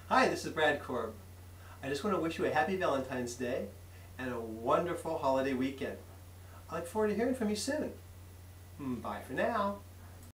Hi, this is Brad Korb. I just want to wish you a happy Valentine's Day and a wonderful holiday weekend. I look forward to hearing from you soon. Bye for now.